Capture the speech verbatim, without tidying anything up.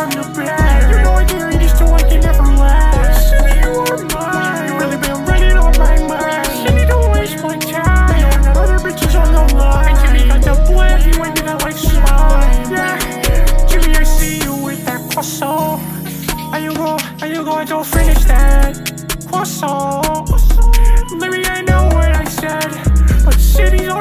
from the bed. You know I dare you still I can never last. City, you are mine. You really been running on my mind. City, don't waste my time. You know I got other bitches on the line. Jimmy got the blend, you ended up like slime. Yeah, Jimmy, I see you with that croissant. And you go, and you go and don't finish that croissant. Maybe I know what I said, but city's all